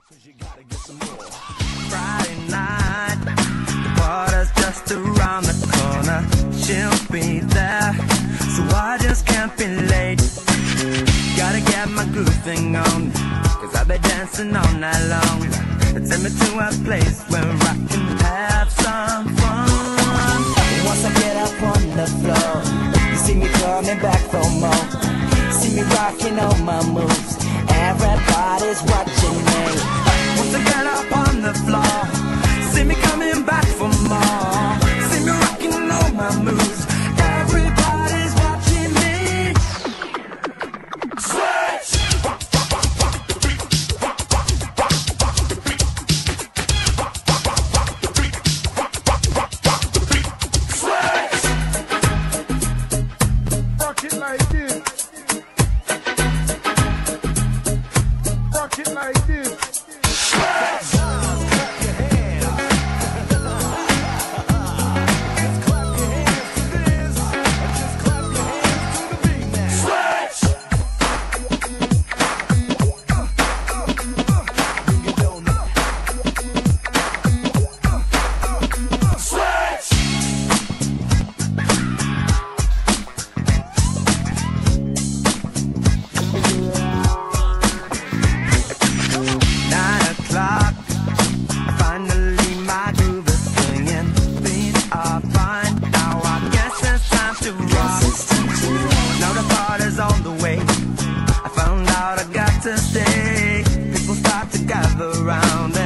Friday night, the water's just around the corner. She'll be there, so I just can't be late. Gotta get my groove thing on, cause I've been dancing all night long. Take me to a place where I can have some fun. Once I get up on the floor, you see me coming back for more. See me rocking all my moves, everybody's watching me. Once I get up on the floor, see me coming back for more. See me rocking all my moves, everybody's watching me. Switch! Rock it like this. Rock it like this. To stay, people start to gather round.